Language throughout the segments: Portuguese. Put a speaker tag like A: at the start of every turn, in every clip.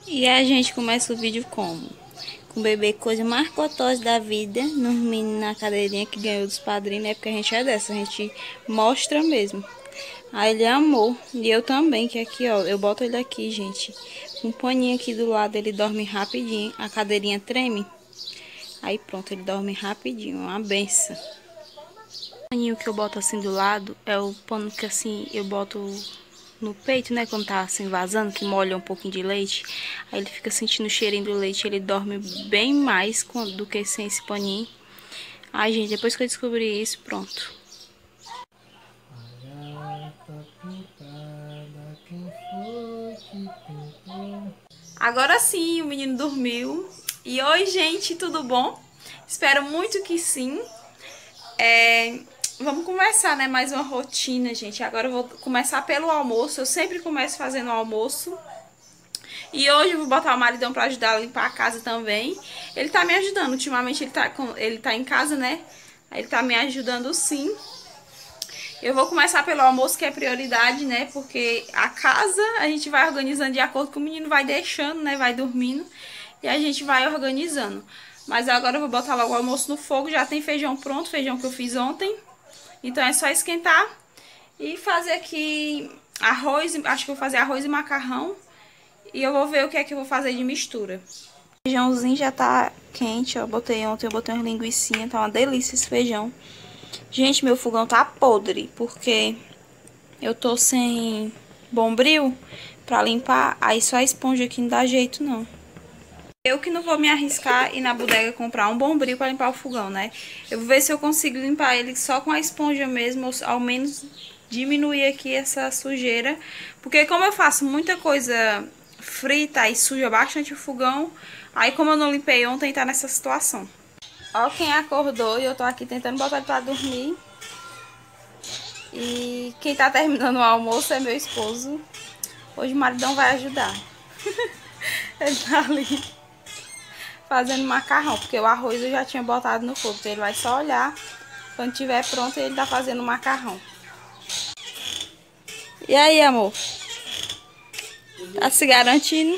A: E a gente começa o vídeo como? Com o bebê, coisa mais gostosa da vida, dormindo na cadeirinha que ganhou dos padrinhos, né? Porque a gente é dessa, a gente mostra mesmo. Aí ele amou, e eu também, que aqui, ó, eu boto ele aqui, gente. Com um paninho aqui do lado, ele dorme rapidinho, a cadeirinha treme. Aí pronto, ele dorme rapidinho, uma benção. O paninho que eu boto assim do lado é o pano que assim eu boto no peito, né, quando tá assim vazando, que molha um pouquinho de leite. Aí ele fica sentindo o cheirinho do leite, ele dorme bem mais do que sem esse paninho. Ai, gente, depois que eu descobri isso, pronto. Agora sim, o menino dormiu. E oi, gente, tudo bom? Espero muito que sim. Vamos começar, né? Mais uma rotina, gente. Agora eu vou começar pelo almoço. Eu sempre começo fazendo o almoço. E hoje eu vou botar o maridão pra ajudar a limpar a casa também. Ele tá me ajudando. Ultimamente ele tá em casa, né? Ele tá me ajudando sim. Eu vou começar pelo almoço, que é prioridade, né? Porque a casa a gente vai organizando de acordo com o menino vai deixando, né? Vai dormindo. E a gente vai organizando. Mas agora eu vou botar logo o almoço no fogo. Já tem feijão pronto, feijão que eu fiz ontem. Então é só esquentar e fazer aqui arroz. Acho que eu vou fazer arroz e macarrão. E eu vou ver o que é que eu vou fazer de mistura. O feijãozinho já tá quente, ó. Botei ontem, eu botei umas linguiçinhas. Tá uma delícia esse feijão. Gente, meu fogão tá podre, porque eu tô sem bombril pra limpar. Aí só a esponja aqui não dá jeito, não. Eu que não vou me arriscar ir na bodega comprar um bombril pra limpar o fogão, né? Eu vou ver se eu consigo limpar ele só com a esponja mesmo, ou ao menos diminuir aqui essa sujeira. Porque como eu faço muita coisa frita e suja bastante o fogão, aí como eu não limpei ontem, tá nessa situação. Ó quem acordou e eu tô aqui tentando botar ele pra dormir. E quem tá terminando o almoço é meu esposo. Hoje o maridão vai ajudar. Ele tá ali fazendo macarrão, porque o arroz eu já tinha botado no fogo. Então ele vai só olhar. Quando tiver pronto, ele tá fazendo macarrão. E aí, amor? Tá se garantindo?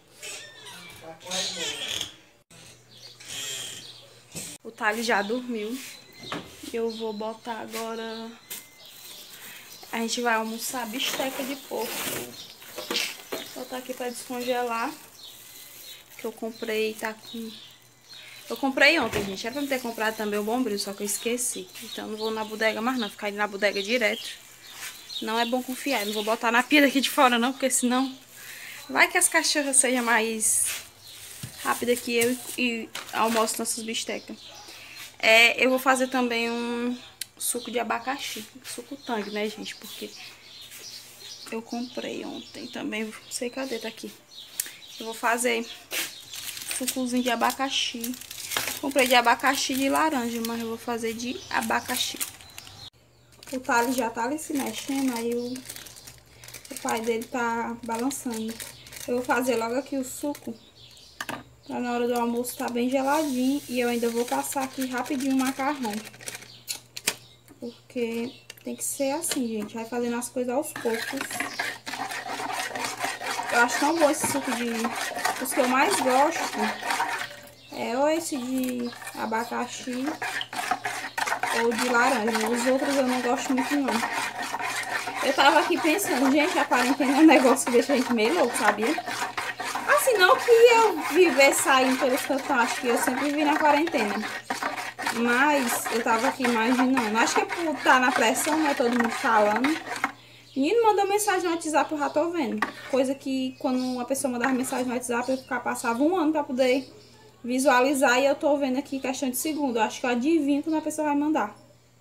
A: O Thales já dormiu. Eu vou botar agora... A gente vai almoçar bisteca de porco. Vou botar aqui pra descongelar. Que eu comprei, tá com... Eu comprei ontem, gente. Era pra me ter comprado também o bombril, só que eu esqueci. Então não vou na bodega mais não, ficar indo na bodega direto. Não é bom confiar. Eu não vou botar na pia daqui de fora não, porque senão... Vai que as cachorras sejam mais rápidas que eu e almoço nossas bistecas. Eu vou fazer também um suco de abacaxi. Suco tangue, né, gente? Porque eu comprei ontem também. Não sei cadê, tá aqui. Eu vou fazer sucozinho de abacaxi. Comprei de abacaxi e de laranja, mas eu vou fazer de abacaxi. O Thales já tá ali se mexendo, aí o pai dele tá balançando. Eu vou fazer logo aqui o suco, pra na hora do almoço tá bem geladinho. E eu ainda vou passar aqui rapidinho o macarrão. Porque tem que ser assim, gente. Vai fazendo as coisas aos poucos. Eu acho tão bom esse suco de... Os que eu mais gosto é ou esse de abacaxi ou de laranja. Os outros eu não gosto muito, não. Eu tava aqui pensando, gente, a quarentena é um negócio que deixa a gente meio louco, sabia? Assim, não que eu viver saindo pelos cantos, acho que eu sempre vivi na quarentena. Mas eu tava aqui imaginando. Acho que é por estar na pressão, né? Todo mundo falando. Menino mandou mensagem no WhatsApp, eu já tô vendo. Coisa que quando uma pessoa mandava mensagem no WhatsApp, eu passava um ano pra poder visualizar. E eu tô vendo aqui questão de segundo. Eu acho que eu adivinho quando a pessoa vai mandar.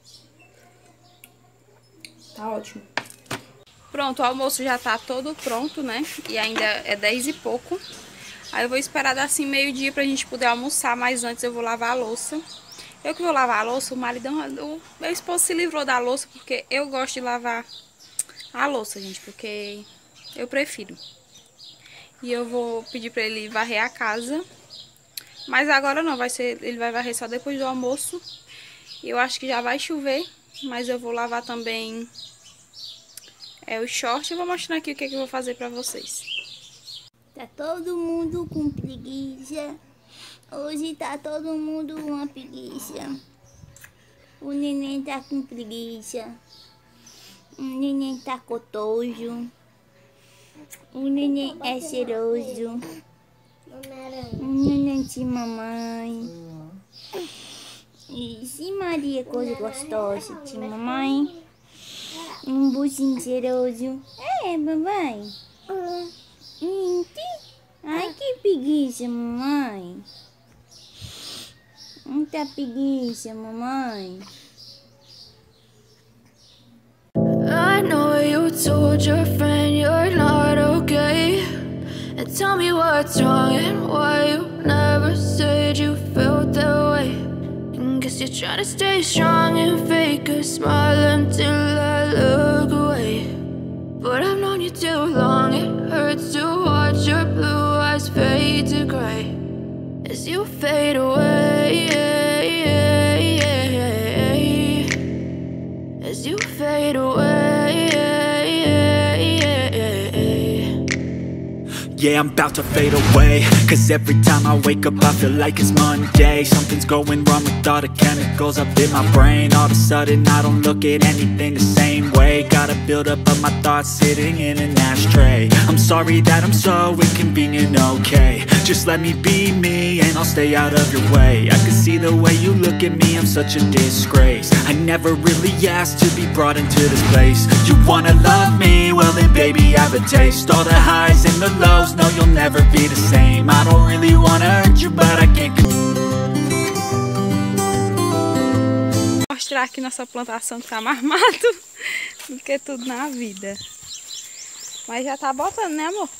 A: Tá ótimo. Pronto, o almoço já tá todo pronto, né? E ainda é 10 e pouco. Aí eu vou esperar dar assim meio-dia pra gente poder almoçar. Mas antes eu vou lavar a louça. Eu que vou lavar a louça, o maridão, o meu esposo se livrou da louça, porque eu gosto de lavar a louça, gente, porque eu prefiro. E eu vou pedir pra ele varrer a casa. Mas agora não, ele vai varrer só depois do almoço. E eu acho que já vai chover, mas eu vou lavar também o short. Eu vou mostrar aqui o que eu vou fazer pra vocês.
B: Tá todo mundo com preguiça. Hoje tá todo mundo com uma preguiça. O neném tá com preguiça. O neném tá cotoso. O neném é cheiroso. O neném de mamãe. Ixi, Maria, coisa gostosa de mamãe. Um buchinho cheiroso. É, mamãe. Ai, que preguiça, mamãe. Muita preguiça, mamãe.
C: I know you told your friend you're not okay, and tell me what's wrong and why you never said you felt that way. And guess you're trying to stay strong and fake a smile until I look away. But I've known you too long, it hurts to watch your blue eyes fade to gray as you fade away, as you fade away.
D: Yeah, I'm about to fade away, cause every time I wake up I feel like it's Monday. Something's going wrong with all the chemicals up in my brain. All of a sudden I don't look at anything the same way. Got a buildup of my thoughts sitting in an ashtray. I'm sorry that I'm so inconvenient, okay. Just let me be me and I'll stay out of your way. I can see the way you look at me, I'm such a disgrace. I never really asked to be brought into this place. You wanna love me? Well then baby have a taste. All the highs and the lows, no you'll never be the same. I don't really wanna hurt you but I can't.
A: Vou mostrar aqui nossa plantação que tá mais mato do que tudo na vida. Mas já tá botando, né, amor?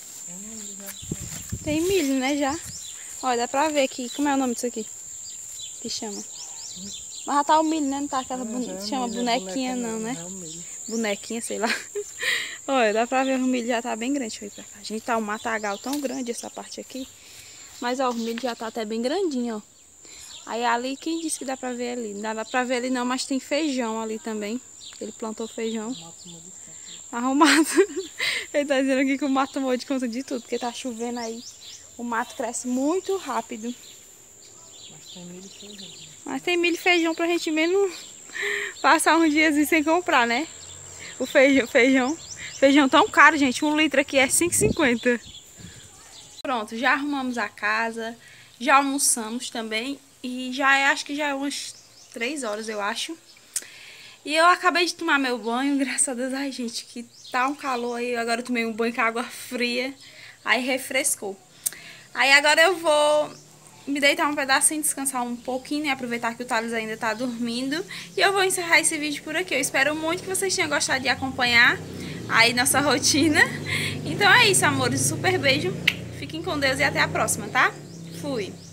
A: Tem milho, né, já. Olha, dá pra ver aqui. Como é o nome disso aqui? Que chama? Mas já tá o milho, né? Não tá aquela chama bonequinha não, né? Bonequinha, sei lá. Olha, dá pra ver o milho já tá bem grande. Deixa eu ir pra cá. A gente tá um matagal tão grande essa parte aqui. Mas ó, o milho já tá até bem grandinho, ó. Aí ali, quem disse que dá pra ver ali? Não dá pra ver ali não, mas tem feijão ali também. Ele plantou feijão. Arrumado. Ele tá dizendo aqui que o mato tomou de conta de tudo, porque tá chovendo aí. O mato cresce muito rápido. Mas tem milho e feijão pra gente mesmo passar uns dias sem comprar, né? O feijão. Feijão tão caro, gente. 1 litro aqui é R$5,50. Pronto, já arrumamos a casa. Já almoçamos também. E acho que já é umas 3 horas, eu acho. E eu acabei de tomar meu banho, graças a Deus. Ai, gente, que tá um calor aí. Agora eu tomei um banho com água fria. Aí refrescou. Aí agora eu vou me deitar um pedacinho, descansar um pouquinho, né? Aproveitar que o Thales ainda tá dormindo. E eu vou encerrar esse vídeo por aqui. Eu espero muito que vocês tenham gostado de acompanhar aí nossa rotina. Então é isso, amores. Um super beijo. Fiquem com Deus e até a próxima, tá? Fui!